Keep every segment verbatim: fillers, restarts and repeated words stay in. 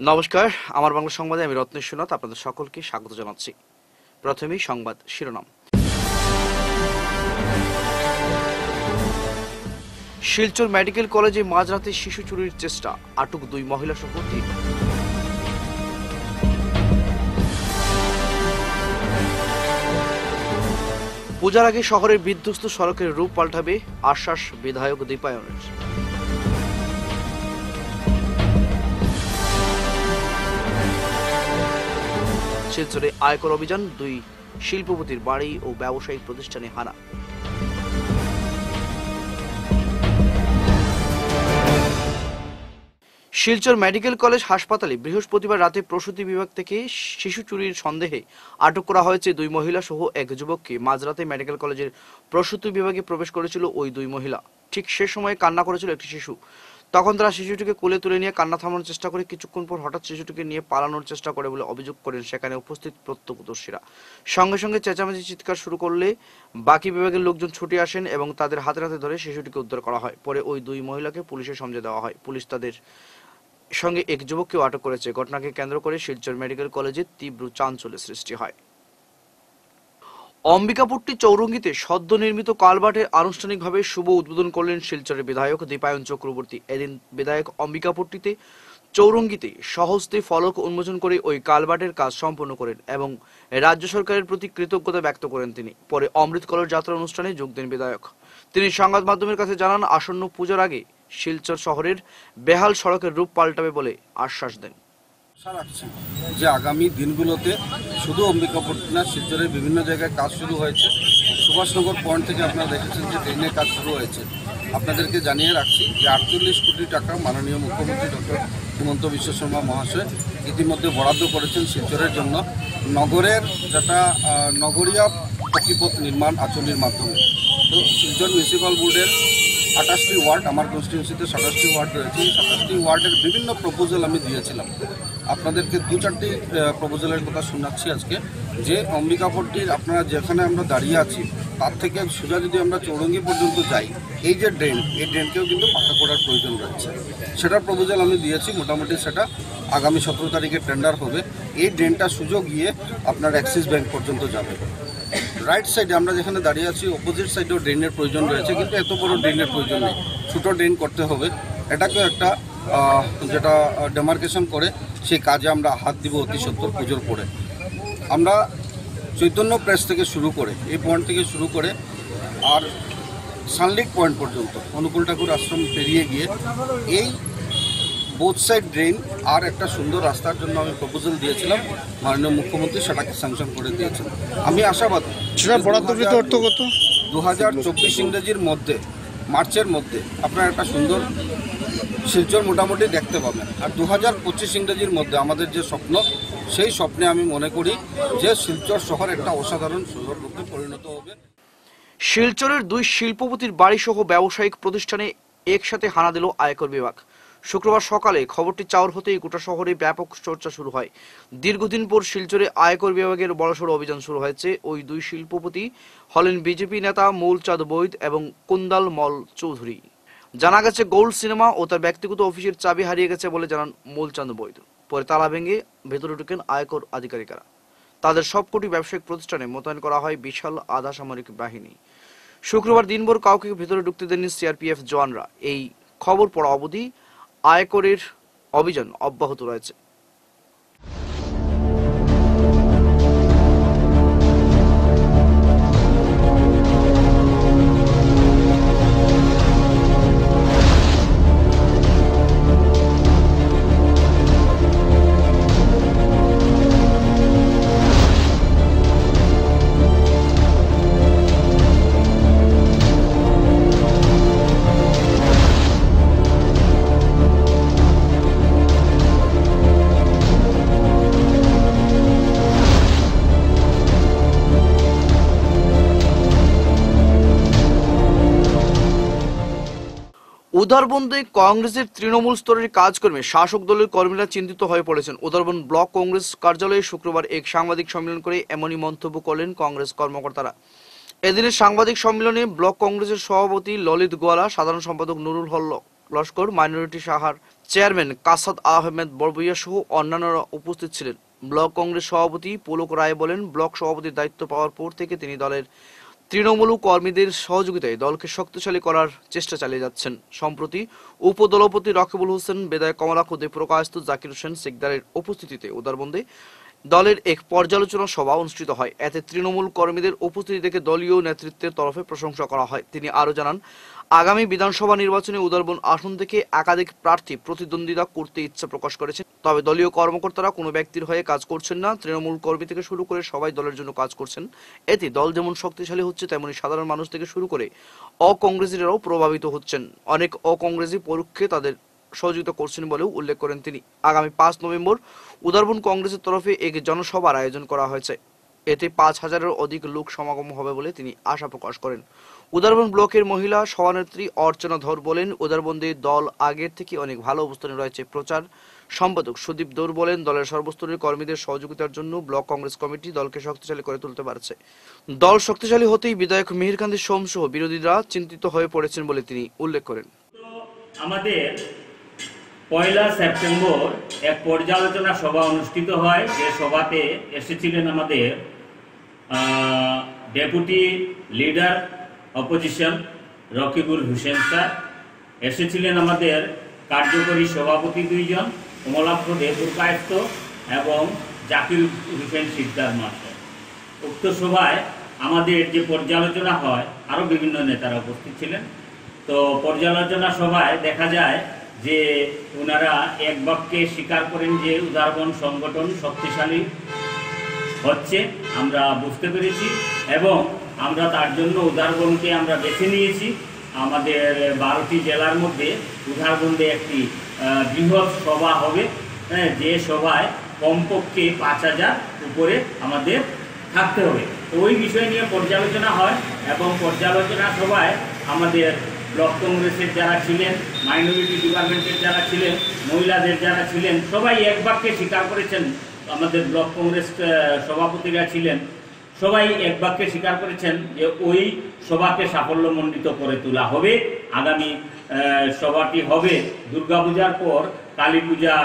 নমস্কার, আমার বাংলা সংবাদে আমি রত্নেশ্বরনাথ আপনাদের সকলকে স্বাগত জানাচ্ছি। প্রথমেই সংবাদ শিরোনাম। শিলচর মেডিকেল কলেজে মাঝরাতে শিশু চুরির চেষ্টা, আটক দুই মহিলা সহ তিন। পূজার আগে শহরের বিধ্বস্ত সড়কের রূপ পাল্টাবে, আশ্বাস বিধায়ক দীপায়নের। শিলচরে আয়কর অভিযান, দুই শিল্পপতির বাড়ি ও ব্যবসায়িক প্রতিষ্ঠানে হানা। শিলচর মেডিকেল কলেজ হাসপাতালে বৃহস্পতিবার রাতে প্রসূতি বিভাগ থেকে শিশু চুরির সন্দেহে আটক করা হয়েছে দুই মহিলা সহ এক যুবককে। মাঝরাতে মেডিকেল কলেজের প্রসূতি বিভাগে প্রবেশ করেছিল ওই দুই মহিলা। ঠিক সে সময় কান্না করেছিল একটি শিশু। তখন তারা শিশুটিকে কোলে তুলে নিয়ে কান্না থামানোর চেষ্টা করে কিছুক্ষণ পর হঠাৎ শিশুটিকে নিয়ে পালানোর চেষ্টা করে বলে অভিযোগ করেন সেখানে উপস্থিত প্রত্যক্ষদর্শীরা। সঙ্গে সঙ্গে চেঁচামেচি চিৎকার শুরু করলে বাকি বিভাগের লোকজন ছুটে আসেন এবং তাদের হাতে হাতে ধরে শিশুটিকে উদ্ধার করা হয়। পরে ওই দুই মহিলাকে পুলিশে সমঝে দেওয়া হয়। পুলিশ তাদের সঙ্গে এক যুবককেও আটক করেছে। ঘটনাকে কেন্দ্র করে শিলচর মেডিকেল কলেজে তীব্র চাঞ্চল্যের সৃষ্টি হয়। অম্বিকাপট্টি চৌরঙ্গিতে সদ্য নির্মিত কালভার্টের আনুষ্ঠানিকভাবে শুভ উদ্বোধন করলেন শিলচরের বিধায়ক দীপায়ন চক্রবর্তী। এদিন বিধায়ক অম্বিকাপট্টিতে চৌরঙ্গিতে স্বহস্তে ফলক উন্মোচন করে ওই কালভার্টের কাজ সম্পন্ন করেন এবং রাজ্য সরকারের প্রতি কৃতজ্ঞতা ব্যক্ত করেন তিনি। পরে অমৃত কলস যাত্রা অনুষ্ঠানে যোগ দেন বিধায়ক। তিনি সংবাদ মাধ্যমের কাছে জানান, আসন্ন পূজার আগে শিলচর শহরের বেহাল সড়কের রূপ পাল্টাবে বলে আশ্বাস দেন। আশা রাখছি যে আগামী দিনগুলোতে শুধু অম্বিকাপট্টি না, শিলচরের বিভিন্ন জায়গায় কাজ শুরু হয়েছে। সুভাষনগর পয়েন্ট থেকে আপনারা দেখেছেন যে ট্রেনের কাজ শুরু হয়েছে। আপনাদেরকে জানিয়ে রাখছি যে আটচল্লিশ কোটি টাকা মাননীয় মুখ্যমন্ত্রী ডক্টর হিমন্ত বিশ্ব শর্মা মহাশয় ইতিমধ্যে বরাদ্দ করেছেন শিলচরের জন্য নগরের যেটা নগরীয় পথিপথ নির্মাণ আঁচনির মাধ্যমে। তো শিলচর মিউনিসিপ্যাল বোর্ডের আঠাশটি ওয়ার্ড, আমার কনস্টিটিউন্সিতে সাতাশটি ওয়ার্ড রয়েছে। এই সাতাশটি ওয়ার্ডের বিভিন্ন প্রপোজাল আমি দিয়েছিলাম। আপনাদেরকে দু চারটি প্রপোজালের কথা শোনাচ্ছি আজকে। যে অম্বিকাপট্টির আপনারা যেখানে আমরা দাঁড়িয়ে আছি তার থেকে সোজা যদি আমরা চৌরঙ্গি পর্যন্ত যাই, এই যে ড্রেন, এই ড্রেনকেও কিন্তু পাকা করার প্রয়োজন রয়েছে। সেটার প্রপোজাল আমি দিয়েছি। মোটামুটি সেটা আগামী সতেরো তারিখে টেন্ডার হবে। এই ড্রেনটা সুযোগ গিয়ে আপনার অ্যাক্সিস ব্যাংক পর্যন্ত যাবে। রাইট সাইডে আমরা যেখানে দাঁড়িয়ে আছি অপোজিট সাইডেও ড্রেনের প্রয়োজন রয়েছে, কিন্তু এত বড় ড্রেনের প্রয়োজন নেই, ছোটো ড্রেন করতে হবে। এটাকেও একটা যেটা ডেমার্কেশন করে সেই কাজে আমরা হাত দিব অতি সত্তর পুজোর পরে। আমরা চৈতন্য প্রেস থেকে শুরু করে এই পয়েন্ট থেকে শুরু করে আর সানলিক পয়েন্ট পর্যন্ত অনুকূল ঠাকুর আশ্রম পেরিয়ে গিয়ে এই বোথ সাইড ড্রেন আর একটা সুন্দর রাস্তার জন্য আমি প্রপোজাল দিয়েছিলাম। মাননীয় মুখ্যমন্ত্রী সেটাকে স্যাংশন করে দিয়েছেন। আমি আশাবাদী সেটা বরাদ্দকৃত অর্থ কত দু হাজার চব্বিশ ইংরেজির মধ্যে, মার্চের মধ্যে আপনারা একটা সুন্দর শিলচর মোটামুটি দেখতে পাবেন। আর দু হাজার পঁচিশ ইংরেজির মধ্যে আমাদের যে স্বপ্ন, সেই স্বপ্নে আমি মনে করি যে শিলচর শহর একটা অসাধারণ সুন্দর রূপে পরিণত হবে। শিলচরের দুই শিল্পপতির বাড়ি সহ ব্যবসায়িক প্রতিষ্ঠানে একসাথে হানা দিল আয়কর বিভাগ। শুক্রবার সকালে খবরটি চাউর হতেই গোটা শহরে ব্যাপক চর্চা শুরু হয়। দীর্ঘদিন পর শিলচরে আয়কর বিভাগের বড়সড় অভিযান শুরু হয়েছে। ওই দুই শিল্পপতি হলেন বিজেপি নেতা মূলচাঁদ বৈদ এবং কুন্দাল মল চৌধুরী। জানা গেছে গোল্ড সিনেমা ও তার ব্যক্তিগত অফিসের চাবি হারিয়ে গেছে বলে জানান মূলচাঁদ বৈদ। পরে তালা ভেঙে ভেতরে ঢুকেন আয়কর আধিকারিকেরা। তাদের সবকটি ব্যবসায়িক প্রতিষ্ঠানে মোতায়েন করা হয় বিশাল আধা সামরিক বাহিনী। শুক্রবার দিনভর কাউকে ভেতরে ঢুকতে দেননি সিআরপিএফ জওয়ানরা। এই খবর পড়া অবধি আয়করের অভিযান অব্যাহত রয়েছে। উদারবন্দে কংগ্রেসের তৃণমূল স্তরের কাজকর্মে শাসক দলের কর্মীরা চিন্তিত হয়ে পড়েছেন। উদারবন ব্লক কংগ্রেস কার্যালয়ে শুক্রবার এক সাংবাদিক সম্মেলন করে এমনই মন্তব্য করলেন কংগ্রেস কর্মকর্তারা। এদিনের সাংবাদিক সম্মেলনে ব্লক কংগ্রেসের সভাপতি ললিত গোয়ালা, সাধারণ সম্পাদক নুরুল হক লস্কর, মাইনরিটি সাহার চেয়ারম্যান কাসাদ আহমেদ বড়বুইয়া সহ অন্যান্যরা উপস্থিত ছিলেন। ব্লক কংগ্রেস সভাপতি পুলক রায় বলেন, ব্লক সভাপতির দায়িত্ব পাওয়ার পর থেকে তিনি দলের তৃণমূল কর্মীদের সহযোগিতায় দলকে শক্তিশালী করার চেষ্টা চালিয়ে যাচ্ছেন। সম্প্রতি উপদলপতি রকিবুল হোসেন, বেদায় কমলা খুদে প্রকাশিত জাকির হোসেন সিকদারের উপস্থিতিতে উদারবন্দে দলের এক পর্যালোচনা সভা অনুষ্ঠিত হয়। এতে তৃণমূল কর্মীদের উপস্থিতি দেখে দলীয় নেতৃত্বের তরফে প্রশংসা করা হয়। তিনি আরও জানান, আগামী বিধানসভা নির্বাচনে উদারবন আসন থেকে একাধিক প্রার্থী প্রতিদ্বন্দ্বিতা করতে ইচ্ছা প্রকাশ করেছেন। তবে দলীয় কর্মকর্তারা কোনো ব্যক্তির হয়ে কাজ করছেন না। তৃণমূল কর্মী থেকে শুরু করে সবাই দলের জন্য কাজ করছেন। এতে দল যেমন শক্তিশালী হচ্ছে, তেমনি সাধারণ মানুষ থেকে শুরু করে অকংগ্রেসীরাও প্রভাবিত হচ্ছেন। অনেক অকংগ্রেসী পরোক্ষে তাদের সহযোগিতা করছেন বলেও উল্লেখ করেন তিনি। আগামী পাঁচ নভেম্বর উদারবন কংগ্রেসের তরফে এক জনসভার আয়োজন করা হয়েছে। এতে পাঁচ হাজারের অধিক লোক সমাগম হবে বলে তিনি আশা প্রকাশ করেন। উদারবন ব্লকের মহিলা সভানেত্রী অর্চনা ধর বলেন, উদারবন্দে দল আগের থেকে অনেক ভালো অবস্থানে রয়েছে। প্রচার সম্পাদক সুদীপ দৌর বলেন, দলের সর্বস্তরের কর্মীদের সহযোগিতার জন্য ব্লক কংগ্রেস কমিটি দলকে শক্তিশালী করে তুলতে পারছে। দল শক্তিশালী হতেই বিধায়ক মিহিরকান্তি সোম সহ বিরোধীরা চিন্তিত হয়ে পড়েছেন বলে তিনি উল্লেখ করেন। আমাদের পয়লা সেপ্টেম্বর এক পর্যালোচনা সভা অনুষ্ঠিত হয়, যে সভাতে এসেছিলেন আমাদের deputy leader opposition Rakibul Hussain sir, এসেছিলেন আমাদের কার্যকরী সভাপতি দুইজন কমলাক্ষ দেবপুরকায়স্ত এবং জাকির হোসেন সিকদার মাস্টার। উক্ত সভায় আমাদের যে পর্যালোচনা হয়, আরও বিভিন্ন নেতারা উপস্থিত ছিলেন। তো পর্যালোচনা সভায় দেখা যায় যে ওনারা এক বাক্যে স্বীকার করেন যে উদারবন সংগঠন শক্তিশালী হচ্ছে, আমরা বুঝতে পেরেছি এবং আমরা তার জন্য উদারবনকে আমরা বেছে নিয়েছি। আমাদের বারোটি জেলার মধ্যে উদারবন্দে একটি বৃহৎ সভা হবে, যে সভায় কমপক্ষে পাঁচ হাজার উপরে আমাদের থাকতে হবে। তো ওই বিষয় নিয়ে পর্যালোচনা হয় এবং পর্যালোচনা সভায় আমাদের ব্লক কংগ্রেসের যারা ছিলেন, মাইনরিটি ডিপার্টমেন্টের যারা ছিলেন, মহিলাদের যারা ছিলেন, সবাই এক বাক্যে স্বীকার করেছেন। আমাদের ব্লক কংগ্রেস সভাপতিরা ছিলেন, সবাই এক বাক্যে স্বীকার করেছেন যে ওই সভাকে সাফল্যমণ্ডিত করে তোলা হবে। আগামী সভাটি হবে দুর্গাপূজার পর, কালী পূজার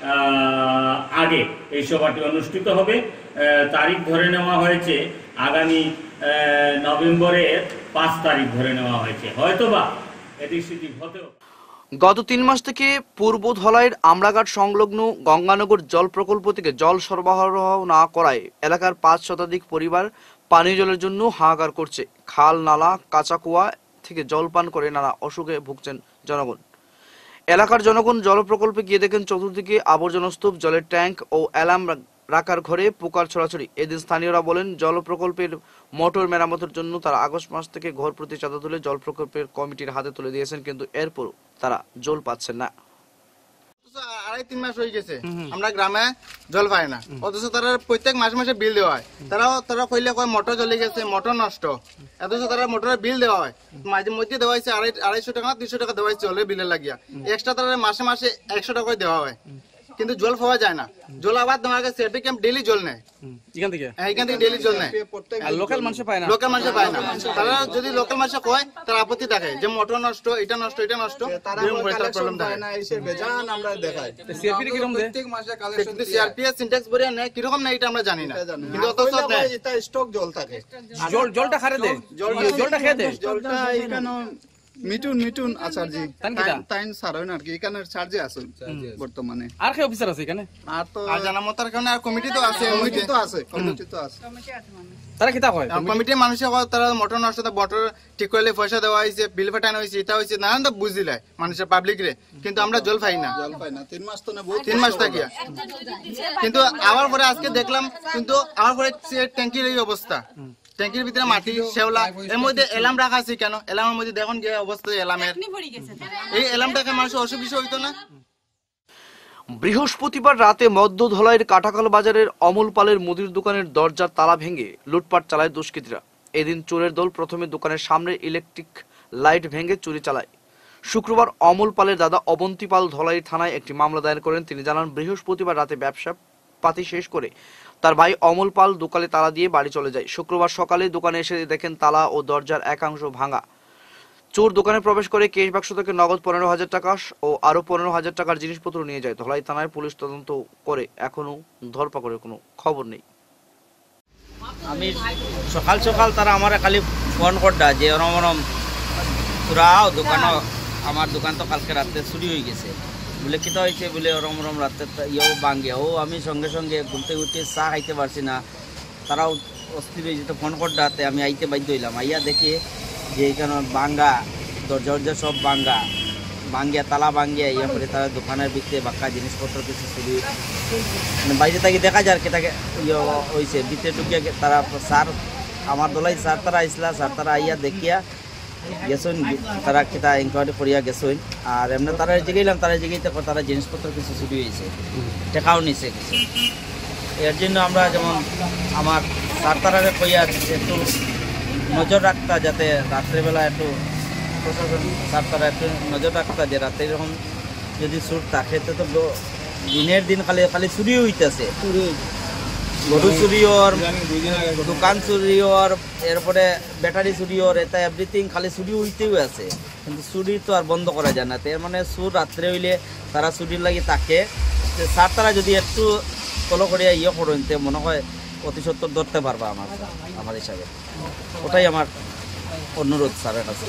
আগে এই সভাটি অনুষ্ঠিত হবে। তারিখ ধরে নেওয়া হয়েছে আগামী নভেম্বরের পাঁচ তারিখ ধরে নেওয়া হয়েছে, হয়তোবা এদিক সেদিক হতেও। গত তিন মাস থেকে পূর্ব ধলাইয়ের আমরাঘাট সংলগ্ন গঙ্গানগর জল প্রকল্প থেকে জল সরবরাহ না করায় এলাকার পাঁচ শতাধিক পরিবার পানীয় জলের জন্য হাহাকার করছে। খাল, নালা, কাঁচা কুয়া থেকে জল পান করে নানা অসুখে ভুগছেন জনগণ। এলাকার জনগণ জল প্রকল্পে গিয়ে দেখেন চতুর্দিকে আবর্জনা স্তূপ, জলের ট্যাঙ্ক ও অ্যালার্ম রাখার ঘরে পোকার ছড়াছড়ি। এদিন স্থানীয়রা বলেন, জল প্রকল্পের মোটর মেরামতের জন্য তারা আগস্ট মাস থেকে ঘর প্রতি চাঁদা তুলে জল প্রকল্পের কমিটির হাতে তুলে দিয়েছেন, কিন্তু এরপরও তারা জল পাচ্ছেন না। আড়াই তিন মাস হয়ে গেছে আমরা গ্রামে জল পাই না, অথচ তারা প্রত্যেক মাসে মাসে বিল দেওয়া হয়। তারাও তারা কইলে কয় মোটর জ্বলে গেছে, মোটর নষ্ট, অথচ তারা মোটরের বিল দেওয়া হয়। মাঝে মধ্যে দেওয়া হয়েছে আড়াই আড়াইশো টাকা তিনশো টাকা দেওয়া হয়েছে জলের বিলে লাগিয়া, এক্সট্রা তারা মাসে মাসে একশো টাকা করে দেওয়া হয়, কিন্তু জল পাওয়া যায় না। জল আবার তোমার কাছে সিআরপি ক্যাম্প ডেইলি জল নেয়, এখান থেকে এখান থেকে ডেইলি জল নেয়, লোকাল মানুষ পায় না। লোকাল মানুষ পায় না। তারা যদি লোকাল মানুষ কয়, তারা আপত্তি দেখায় যে মোটর নষ্ট, এটা নষ্ট, এটা নষ্ট, প্রবলেম দেখায় না। এসে বেজান আমরা দেখাই সিআরপি এর কিরকম প্রত্যেক মাসে কালেকশন, সিআরপি এর সিনট্যাক্স ভরিয়া নেয়, কিরকম নেয় এটা আমরা জানি না, কিন্তু অথচ এটা স্টক জল থাকে। জল জলটা খারে দেয়, জলটা খেয়ে দেয়, জলটা এখানে মিটুন মিটুন আচার্য তাইন স্যার হয় না আর কি, এখানে চার্জে আছে বর্তমানে। আর কি অফিসার আছে এখানে? আর তো আর জানা মতার কারণে আর কমিটি তো আছে, কমিটি তো আছে, কমিটি তো আছে। তারা কিতা হয় কমিটির মানুষে তারা মোটর নষ্ট, মোটর ঠিক করলে পয়সা দেওয়া হয়েছে, বিল পাঠানো হয়েছে, এটা হয়েছে, নানান তো বুঝিলে মানুষের পাবলিক রে, কিন্তু আমরা জল পাই না, জল পাই না তিন মাস তো না, তিন মাস থাকিয়া। কিন্তু আবার পরে আজকে দেখলাম, কিন্তু আবার পরে ট্যাঙ্কির এই অবস্থা, ট্যাঙ্কির ভিতরে মাটি শেওলা, এর মধ্যে এলার্ম রাখা আছে কেন? এলার্মের মধ্যে দেখুন যে অবস্থা এলার্মের, এই এলার্মটাকে মানুষের অসুবিধা হইতো না। বৃহস্পতিবার রাতে মধ্য ধলাইয়ের কাটাখাল বাজারের অমল পালের মুদির দোকানের দরজার তালা ভেঙে লুটপাট চালায় দুষ্কৃতীরা। এদিন চোরের দল প্রথমে দোকানের সামনের ইলেকট্রিক লাইট ভেঙে চুরি চালায়। শুক্রবার অমল পালের দাদা অবন্তী পাল ধলাই থানায় একটি মামলা দায়ের করেন। তিনি জানান, বৃহস্পতিবার রাতে ব্যবসা পাতি শেষ করে তার ভাই অমল পাল দোকানে তালা দিয়ে বাড়ি চলে যায়। শুক্রবার সকালে দোকানে এসে দেখেন তালা ও দরজার একাংশ ভাঙা। চোর দোকানে প্রবেশ করে কেশ বাক্স থেকে নগদ পনেরো হাজার টাকা ও আরো পনেরো হাজার টাকার জিনিসপত্র নিয়ে যায়। ধলাই থানায় পুলিশ তদন্ত করে এখনো ধরপাকড়ের কোনো খবর নেই। আমি সকাল সকাল তারা আমার খালি ফোন করডা যে ওরম ওরম তোরাও দোকান, আমার দোকান তো কালকে রাতে চুরি হয়ে গেছে বলে কিতা হয়েছে বলে ওরম ওরম রাতে ইয়েও ভাঙ্গে। ও আমি সঙ্গে সঙ্গে ঘুরতে ঘুরতে চা খাইতে পারছি না, তারাও অস্থির হয়ে যেত ফোন করডাতে আমি আইতে বাধ্য হইলাম। আইয়া দেখে যে এখানে বাঙ্গা দরজা দরজা সব বাঙ্গা ভাঙ্গিয়া তালা ভাঙ্গিয়া ইয়া করে তারা দোকানের ভিতরে বাক্কা জিনিসপত্র কিছু চুরি মানে বাইরে থেকে দেখা যায় কেটাকে ইয়ে হয়েছে ভিতরে ঢুকিয়া তারা স্যার আমার দলাই স্যার তারা আইসলা, স্যার তারা আইয়া দেখিয়া গেছেন, তারা কেটা ইনকোয়ারি করিয়া গেছেন। আর এমনি তারা জিগাইলাম, তারা জিগাইতে তারা জিনিসপত্র কিছু চুরি হয়েছে, টেকাও নিছে কিছু। এর জন্য আমরা যেমন আমার স্যার তারারে কইয়া একটু নজর রাখতা যাতে রাত্রেবেলা একটু প্রশাসন স্যার তারা একটু নজর রাখতা যে রাতে এরকম যদি চুর থাকে তো দিনের দিন খালি খালি চুরি হইতেছে, গরু চুরি ওর, দোকান চুরি ওর, এরপরে ব্যাটারি চুরি ওর, এটা এভরিথিং খালি চুরি হইতেও আছে। কিন্তু চুরি তো আর বন্ধ করা যায় না। এর মানে চুর রাত্রে হইলে তারা চুরির লাগি তাকে স্যার তারা যদি একটু ফলো করিয়া ইয়ে করেন তে মনে হয় অতি সত্তর ধরতে পারবা আমার আমার হিসাবে। ওটাই আমার অনুরোধ স্যারের কাছে।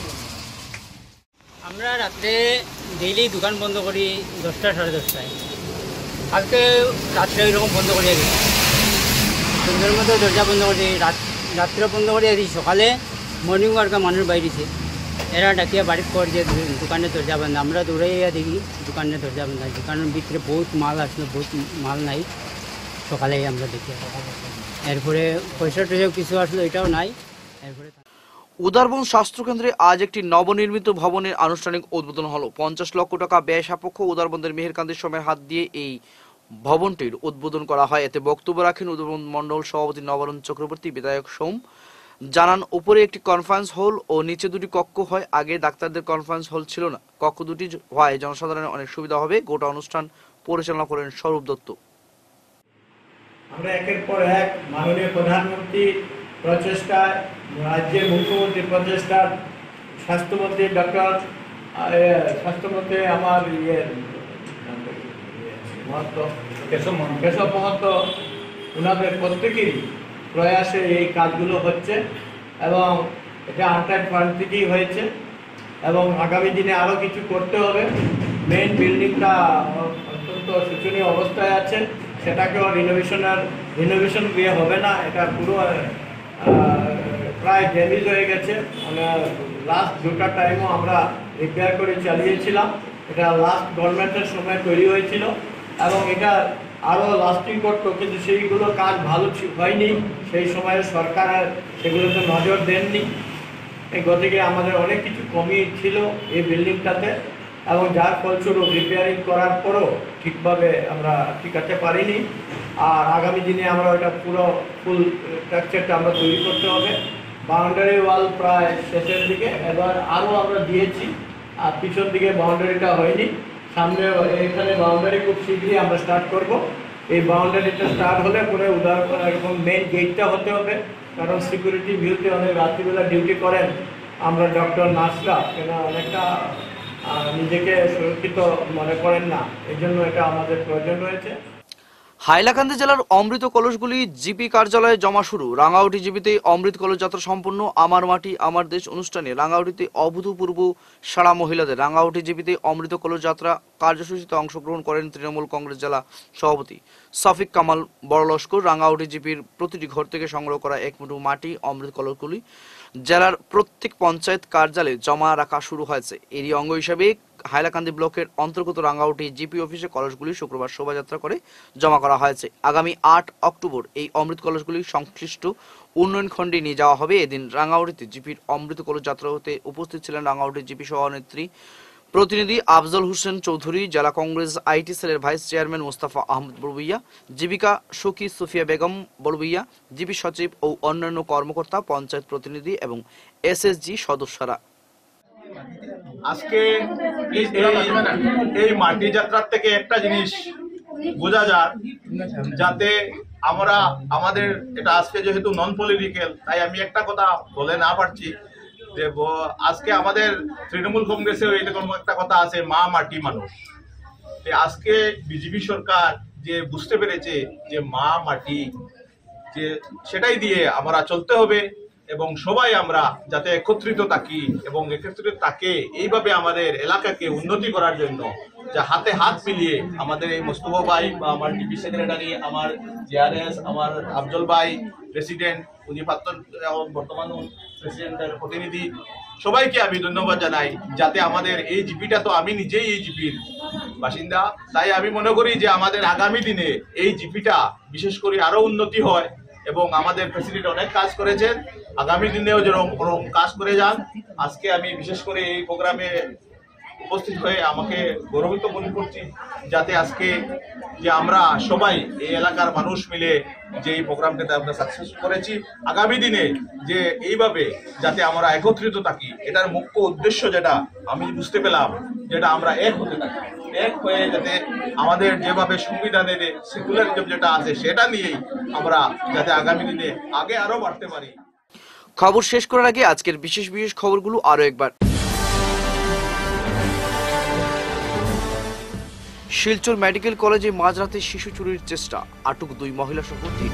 আমরা রাত্রে ডেইলি দোকান বন্ধ করি দশটা সাড়ে দশটায়। আজকে রাত্রে ওইরকম বন্ধ করিয়া গেছি, সন্ধ্যের মধ্যে দরজা বন্ধ করি, রাত রাত্রে বন্ধ করিয়া দিই। সকালে মর্নিং ওয়ার্কে মানুষ বাইরেছে, এরা ডাকিয়া বাড়ির পর যে দোকানের দরজা বন্ধ। আমরা দৌড়াইয়া দেখি দোকানের দরজা বন্ধ, দোকানের ভিতরে বহুত মাল আসলো, বহুত মাল নাই। সকালেই আমরা দেখি, এরপরে পয়সা টয়সা কিছু আসলো, এটাও নাই। এরপরে উদারবন স্বাস্থ্যকেন্দ্রে আজ একটি নবনির্মিত ভবনের আনুষ্ঠানিক উদ্বোধন হলো। পঞ্চাশ লক্ষ টাকা ব্যয় সাপেক্ষ উদারবন্দের মেহেরকান্দি সময়ের হাত দিয়ে এই ভবনটির উদ্বোধন করা হয়। এতে বক্তব্য রাখেন উদারবন মন্ডল সভাপতি নবারুণ চক্রবর্তী। বিধায়ক সোম জানান, উপরে একটি কনফারেন্স হল ও নিচে দুটি কক্ষ হয়। আগে ডাক্তারদের কনফারেন্স হল ছিল না, কক্ষ দুটি হয় জনসাধারণের অনেক সুবিধা হবে। গোটা অনুষ্ঠান পরিচালনা করেন স্বরূপ দত্ত। আমরা একের পর এক মাননীয় প্রধানমন্ত্রী প্রচেষ্টায়, রাজ্যের মুখ্যমন্ত্রীর প্রচেষ্টা, স্বাস্থ্যমন্ত্রী ডক্টর স্বাস্থ্যমন্ত্রী আমার ইয়ে মহন্ত কেশব মহন্ত, ওনাদের প্রত্যেকেরই প্রয়াসে এই কাজগুলো হচ্ছে এবং এটা আনটাইম ফান্ড থেকেই হয়েছে এবং আগামী দিনে আরও কিছু করতে হবে। মেইন বিল্ডিংটা অত্যন্ত শোচনীয় অবস্থায় আছে, সেটাকেও রিনোভেশনের রিনোভেশন দিয়ে হবে না, এটা পুরো প্রায় ড্যামেজ হয়ে গেছে। মানে লাস্ট দুটা টাইমও আমরা রিপেয়ার করে চালিয়েছিলাম। এটা লাস্ট গভর্নমেন্টের সময় তৈরি হয়েছিল এবং এটা আরও লাস্টিং করতো, কিন্তু সেইগুলো কাজ ভালো হয়নি। সেই সময় সরকার সেগুলোতে নজর দেননি। এই গতিকে আমাদের অনেক কিছু কমি ছিল এই বিল্ডিংটাতে এবং যার ফলস্বরূপ রিপেয়ারিং করার পরও ঠিকভাবে আমরা ঠিকাতে পারিনি। আর আগামী দিনে আমরা ওটা পুরো ফুল স্ট্রাকচারটা আমরা তৈরি করতে হবে। বাউন্ডারি ওয়াল প্রায় শেষের দিকে, এবার আরও আমরা দিয়েছি, আর পিছন দিকে বাউন্ডারিটা হয়নি। সামনে এখানে বাউন্ডারি খুব শীঘ্রই আমরা স্টার্ট করব। এই বাউন্ডারিটা স্টার্ট হলে পরে উদার এবং মেইন গেটটা হতে হবে, কারণ সিকিউরিটি ভিউতে অনেক রাত্রিবেলা ডিউটি করেন আমরা ডক্টর নার্সরা, কেন অনেকটা নিজেকে সুরক্ষিত মনে করেন না, এই জন্য এটা আমাদের প্রয়োজন রয়েছে। হাইলাকান্দি জেলার অমৃত কলসগুলি জিপি কার্যালয়ে জমা শুরু। রাঙ্গাউটি জিপিতে অমৃত কলস যাত্রা সম্পন্ন। আমার মাটি আমার দেশ অনুষ্ঠানে রাঙ্গাউটিতে অভূতপূর্ব সারা মহিলাদের। রাঙ্গাউটি জিপিতে অমৃত কলস যাত্রা কার্যসূচিতে অংশগ্রহণ করেন তৃণমূল কংগ্রেস জেলা সভাপতি সফিক কামাল বড়লস্কর। রাঙ্গাউটি জিপির প্রতিটি ঘর থেকে সংগ্রহ করা এক মুঠো মাটি অমৃত কলসগুলি জেলার প্রত্যেক পঞ্চায়েত কার্যালয়ে জমা রাখা শুরু হয়েছে। এরই অঙ্গ হিসাবে হাইলাকান্দি ব্লকের অন্তর্গত রাঙ্গাউটি জিপি অফিসে কলসগুলি শুক্রবার শোভাযাত্রা করে জমা করা হয়েছে। আগামী আট অক্টোবর এই অমৃত কলসগুলি সংশ্লিষ্ট উন্নয়ন খণ্ডে নিয়ে যাওয়া হবে। এদিন রাঙ্গাউটিতে জিপির অমৃত কলস যাত্রা হতে উপস্থিত ছিলেন রাঙ্গাউটি জিপি সভানেত্রী প্রতিনিধি আফজল হোসেন চৌধুরী, জেলা কংগ্রেস আইটি সেলের ভাইস চেয়ারম্যান মোস্তাফা আহমদ বড়বুইয়া, জীবিকা সখী সুফিয়া বেগম বড়বুইয়া, জিপি সচিব ও অন্যান্য কর্মকর্তা, পঞ্চায়েত প্রতিনিধি এবং এসএসজি সদস্যরা। আজকে এই মাটি যাত্রার থেকে একটা জিনিস বোঝা যায়, যাতে আমরা আমাদের এটা আজকে যেহেতু নন পলিটিক্যাল, তাই আমি একটা কথা বলে না পারছি, যে ব- আজকে আমাদের তৃণমূল কংগ্রেসেও এরকম একটা কথা আছে, মা মাটি মানুষ। তো আজকে বিজেপি সরকার যে বুঝতে পেরেছে যে মা মাটি, যে সেটাই দিয়ে আমরা চলতে হবে এবং সবাই আমরা যাতে একত্রিত থাকি এবং একত্রিত থাকে এইভাবে আমাদের এলাকাকে উন্নতি করার জন্য, যা হাতে হাত মিলিয়ে আমাদের এই মোস্তফা ভাই বা আমার ডিপি সেক্রেটারি, আমার জিআরএস, আমার আফজল ভাই প্রেসিডেন্ট, উনি প্রাক্তন বর্তমান প্রেসিডেন্টের প্রতিনিধি, সবাইকে আমি ধন্যবাদ জানাই। যাতে আমাদের এই জিপিটা, তো আমি নিজেই এই জিপির বাসিন্দা, তাই আমি মনে করি যে আমাদের আগামী দিনে এই জিপিটা বিশেষ করে আরো উন্নতি হয় এবং আমাদের প্রেসিডেন্ট অনেক কাজ করেছেন, আগামী দিনেও যেরকম ওরকম কাজ করে যান। আজকে আমি বিশেষ করে এই প্রোগ্রামে উপস্থিত হয়ে আমাকে গৌরবিত মনে করছি, যাতে আজকে যে আমরা সবাই এই এলাকার মানুষ মিলে যে এই প্রোগ্রামটাতে আমরা সাকসেস করেছি, আগামী দিনে যে এইভাবে যাতে আমরা একত্রিত থাকি, এটার মুখ্য উদ্দেশ্য যেটা আমি বুঝতে পেলাম, যেটা আমরা এক হতে থাকি, এক হয়ে যাতে আমাদের যেভাবে সংবিধানের সেকুলারিজম যেটা আছে সেটা নিয়েই আমরা যাতে আগামী দিনে আগে আরো বাড়তে পারি। খবর শেষ করার আগে আজকের বিশেষ বিশেষ খবরগুলো আরো একবার। শিলচর মেডিকেল কলেজে মাঝরাতে শিশু চুরির চেষ্টা, আটক দুই মহিলা সহ তিন।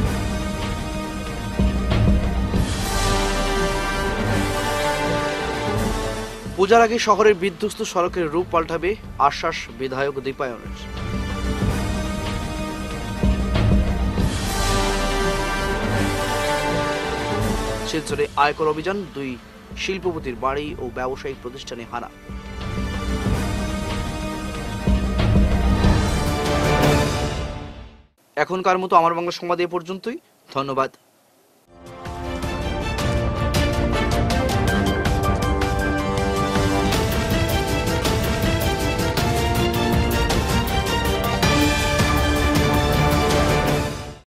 পূজার আগে শহরের বিধ্বস্ত সড়কের রূপ পাল্টাবে, আশ্বাস বিধায়ক দীপায়নের। শিলচরে আয়কর অভিযান, দুই শিল্পপতির বাড়ি ও ব্যবসায়িক প্রতিষ্ঠানে হানা। এখনকার মতো আমার বাংলা সংবাদ এ পর্যন্তই। ধন্যবাদ।